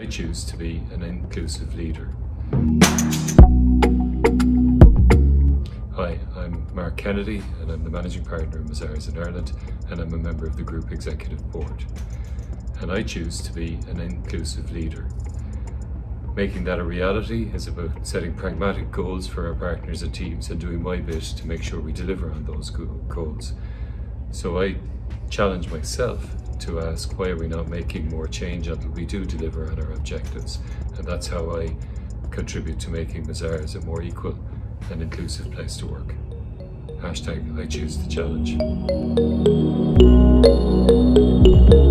I choose to be an inclusive leader. Hi, I'm Mark Kennedy and I'm the Managing Partner of Mazars in Ireland, and I'm a member of the Group Executive Board. And I choose to be an inclusive leader. Making that a reality is about setting pragmatic goals for our partners and teams and doing my bit to make sure we deliver on those goals. So I challenge myself to ask, why are we not making more change until we do deliver on our objectives? And that's how I contribute to making Mazars a more equal and inclusive place to work. #I choose the challenge.